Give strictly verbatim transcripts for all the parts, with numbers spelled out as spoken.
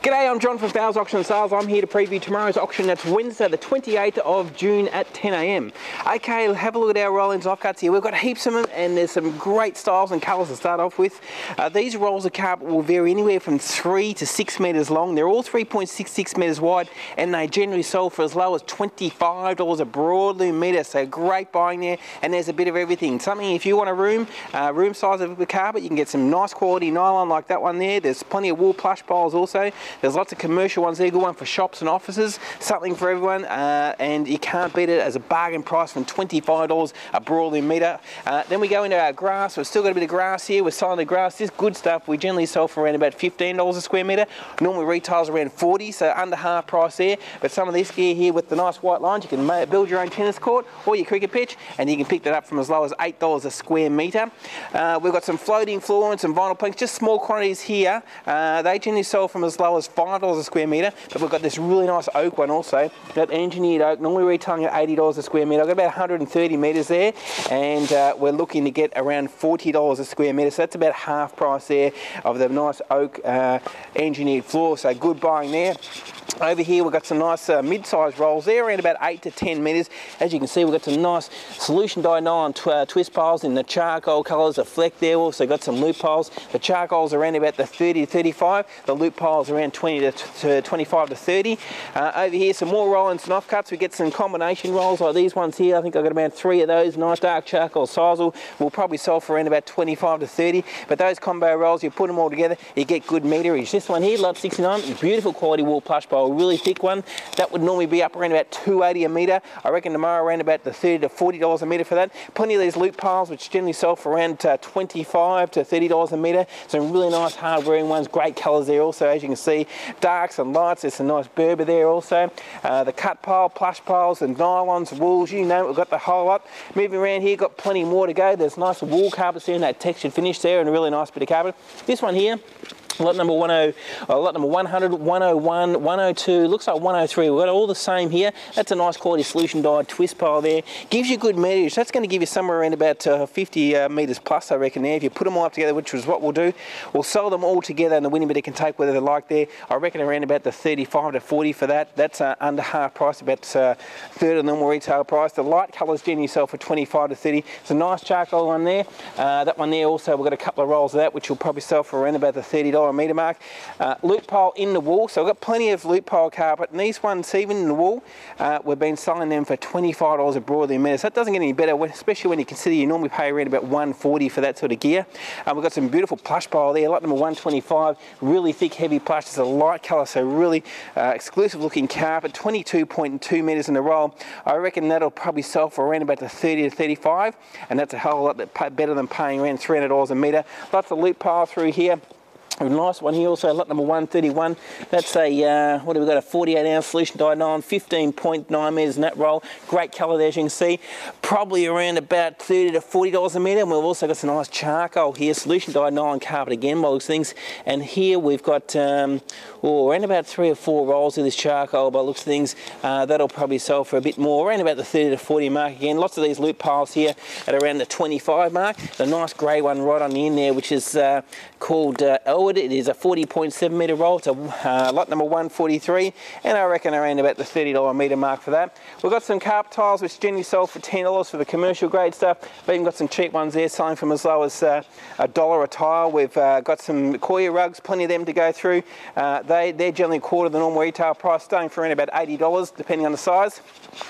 G'day, I'm John from Fowles Auctions and Sales. I'm here to preview tomorrow's auction. That's Wednesday the twenty-eighth of June at ten A M Okay, have a look at our roll-ins and offcuts here. We've got heaps of them and there's some great styles and colours to start off with. Uh, these rolls of carpet will vary anywhere from three to six metres long. They're all three point six six metres wide and they generally sell for as low as twenty-five dollars a broadloom metre. So great buying there, and there's a bit of everything. Something if you want a room, uh, room size of the carpet, you can get some nice quality nylon like that one there. There's plenty of wool plush piles also. There's lots of commercial ones there, good one for shops and offices, something for everyone, uh, and you can't beat it as a bargain price from twenty-five dollars a broadloom metre. Uh, then we go into our grass. We've still got a bit of grass here. We're selling the grass. This good stuff we generally sell for around about fifteen dollars a square metre. Normally retails around forty dollars, so under half price there. But some of this gear here with the nice white lines, you can build your own tennis court or your cricket pitch, and you can pick that up from as low as eight dollars a square metre. Uh, we've got some floating floor and some vinyl planks, just small quantities here. Uh, they generally sell from as low as five dollars a square metre, but we've got this really nice oak one also, that engineered oak, normally retailing at eighty dollars a square metre. I've got about one hundred thirty metres there, and uh, we're looking to get around forty dollars a square metre, so that's about half price there of the nice oak uh, engineered floor, so good buying there. Over here we've got some nice uh, mid-sized rolls there, around about eight to ten metres. As you can see, we've got some nice solution dyed nylon tw uh, twist piles in the charcoal colours, a fleck there. Also got some loop piles. The charcoal's around about the thirty to thirty-five, the loop piles around twenty to twenty-five to thirty. Uh, over here some more roll-ins and offcuts. We get some combination rolls like these ones here. I think I've got about three of those, nice dark charcoal sisal. We'll probably sell for around about twenty-five to thirty, but those combo rolls, you put them all together, you get good meterage. This one here, lot sixty-nine, beautiful quality wool plush pile, really thick one. That would normally be up around about two eighty a metre. I reckon tomorrow around about the thirty to forty dollars a metre for that. Plenty of these loop piles which generally sell for around uh, twenty-five to thirty dollars a metre. Some really nice hard wearing ones, great colours there also, as you can see, darks and lights. There's some nice Berber there also. Uh, the cut pile, plush piles and nylons, wools, you know it, we've got the whole lot. Moving around here, got plenty more to go. There's nice wool carpets there and that textured finish there, and a really nice bit of carpet. This one here, lot number one oh, uh, lot number one hundred, one oh one, one oh two, looks like one oh three. We've got all the same here. That's a nice quality solution dyed twist pile there. Gives you good meterage. That's going to give you somewhere around about uh, fifty uh, metres plus, I reckon there. If you put them all up together, which is what we'll do, we'll sell them all together and the winning bidder can take whether they like there. I reckon around about the thirty-five to forty for that. That's uh, under half price, about uh, third of the normal retail price. The light colours generally sell for twenty-five to thirty. It's a nice charcoal one there. Uh, that one there also, we've got a couple of rolls of that, which will probably sell for around about the thirty dollar a metre mark. Uh, loop pile in the wool, so we've got plenty of loop pile carpet, and these ones even in the wool, uh, we've been selling them for twenty-five dollars a broadloom metre, so that doesn't get any better, especially when you consider you normally pay around about one forty for that sort of gear. Uh, we've got some beautiful plush pile there, lot number one twenty-five, really thick heavy plush. It's a light colour, so really uh, exclusive looking carpet, twenty-two point two metres in the roll. I reckon that'll probably sell for around about the thirty to thirty-five, and that's a hell of a lot better than paying around three hundred dollars a metre. Lots of loop pile through here. A nice one here also, lot number one thirty-one. That's a, uh, what have we got, a forty-eight ounce solution dyed nylon, fifteen point nine metres in that roll. Great colour there, as you can see. Probably around about thirty to forty dollars a metre. And we've also got some nice charcoal here, solution dyed nylon carpet again, by those things. And here we've got, um, oh, around about three or four rolls of this charcoal by looks of things. Uh, that'll probably sell for a bit more, around about the thirty to forty mark again. Lots of these loop piles here at around the twenty-five mark. The nice grey one right on the end there, which is uh, called uh, Elwood. It is a forty point seven metre roll. It's a uh, lot number one forty-three, and I reckon around about the thirty dollar a metre mark for that. We've got some carpet tiles which generally sell for ten dollars for the commercial grade stuff. We've even got some cheap ones there selling from as low as uh, a dollar a tile. We've uh, got some Koya rugs, plenty of them to go through. Uh, they, they're generally a quarter of the normal retail price, staying for around about eighty dollars depending on the size.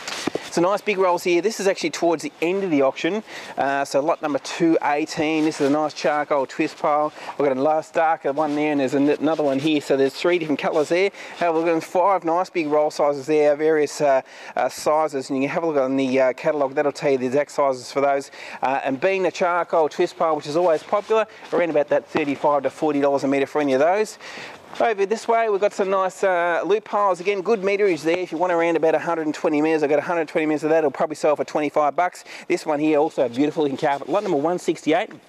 So nice big rolls here. This is actually towards the end of the auction. Uh, so lot number two eighteen. This is a nice charcoal twist pile. We've got a last darker one there, and there's another one here. So there's three different colours there. Uh, we've got five nice big roll sizes there, various uh, uh, sizes, and you can have a look on the uh, catalogue. That'll tell you the exact sizes for those. Uh, and being the charcoal twist pile, which is always popular, around about that thirty-five to forty dollars a metre for any of those. Over this way, we've got some nice uh, loop piles. Again, good meterage there. If you want around about one hundred twenty metres, I've got one hundred twenty metres of that. It'll probably sell for twenty-five bucks. This one here, also a beautiful looking carpet. Lot number one sixty-eight.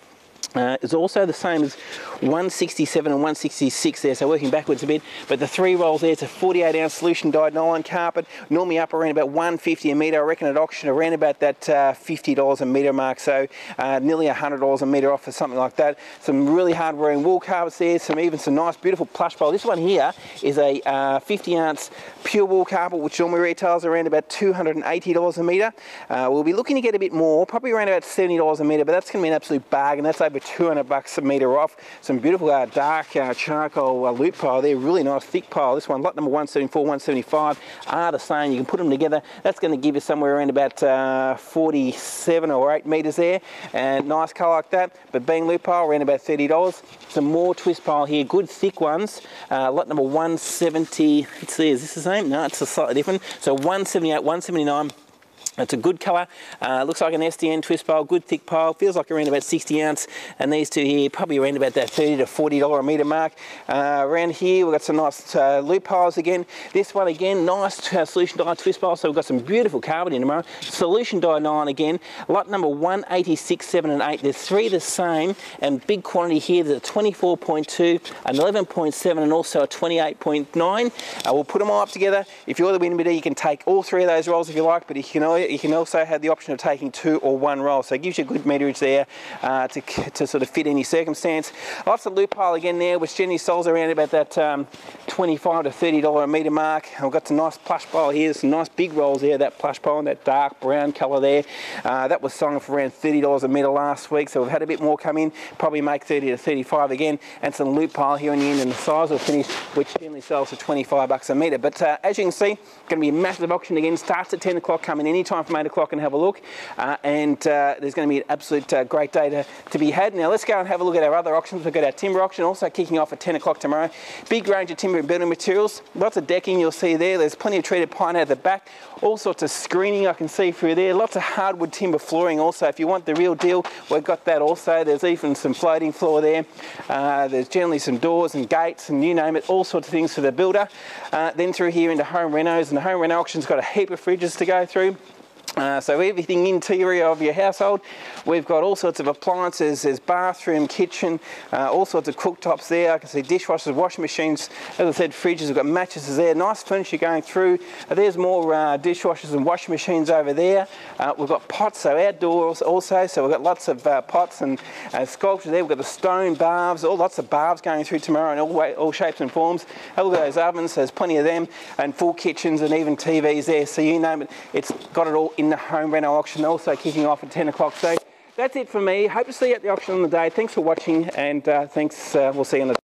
Uh, it's also the same as one sixty-seven and one sixty-six there, so working backwards a bit. But the three rolls there, it's a forty-eight ounce solution dyed nylon carpet, normally up around about one fifty a metre. I reckon at auction around about that uh, fifty dollars a metre mark, so uh, nearly one hundred dollars a metre off for something like that. Some really hard wearing wool carpets there, some even some nice beautiful plush pole. This one here is a uh, fifty ounce pure wool carpet, which normally retails around about two hundred eighty dollars a metre. Uh, we'll be looking to get a bit more, probably around about seventy dollars a metre, but that's going to be an absolute bargain. That's over two hundred bucks a metre off. Some beautiful uh, dark uh, charcoal uh, loop pile there, really nice thick pile. This one, lot number one seventy-four, one seventy-five are the same. You can put them together. That's going to give you somewhere around about uh, forty-seven or eight metres there, and nice colour like that. But being loop pile, around about thirty dollars. Some more twist pile here, good thick ones. Uh, lot number one seventy. Let's see, is this the same? No, it's a slightly different. So one seventy-eight, one seventy-nine. It's a good colour, uh, looks like an S D N twist pile, good thick pile, feels like around about sixty ounce, and these two here probably around about that thirty to forty dollars a metre mark. Uh, around here we've got some nice uh, loop piles again. This one again, nice uh, solution dye twist pile, so we've got some beautiful carpet in tomorrow. Solution dye nine again, lot number one eighty-six, seven and eight, there's three the same, and big quantity here, there's a twenty-four point two, an eleven point seven and also a twenty-eight point nine. Uh, we'll put them all up together. If you're the wind bidder, you can take all three of those rolls if you like, but you can You can also have the option of taking two or one roll, so it gives you a good meterage there uh, to, to sort of fit any circumstance. Lots of loop pile again there, which generally sells around about that um, twenty-five to thirty dollars a metre mark. I've got some nice plush pile here, some nice big rolls there, that plush pile and that dark brown colour there. Uh, that was selling for around thirty dollars a metre last week, so we've had a bit more come in, probably make thirty to thirty-five again, and some loop pile here on the end and the size of the finish, which generally sells for twenty-five bucks a metre. But uh, as you can see, going to be a massive auction again, starts at ten o'clock, come in any time from eight o'clock and have a look, uh, and uh, there's going to be an absolute uh, great day to, to be had. Now let's go and have a look at our other auctions. We've got our timber auction also kicking off at ten o'clock tomorrow. Big range of timber and building materials, lots of decking you'll see there, there's plenty of treated pine out the back, all sorts of screening I can see through there, lots of hardwood timber flooring also. If you want the real deal, we've got that also. There's even some floating floor there, uh, there's generally some doors and gates and you name it, all sorts of things for the builder. Uh, then through here into home renos, and the home reno auction's got a heap of fridges to go through. Uh, so everything interior of your household, we've got all sorts of appliances, there's bathroom, kitchen, uh, all sorts of cooktops there. I can see dishwashers, washing machines, as I said, fridges, we've got mattresses there, nice furniture going through. Uh, there's more uh, dishwashers and washing machines over there. Uh, we've got pots, so outdoors also, so we've got lots of uh, pots and uh, sculptures there. We've got the stone baths, all lots of baths going through tomorrow in all, way, all shapes and forms. Have a look at those ovens, there's plenty of them, and full kitchens and even T Vs there, so you name it, it's got it all in the home reno auction, also kicking off at ten o'clock. So that's it for me. Hope to see you at the auction on the day. Thanks for watching, and uh, thanks. Uh, we'll see you on the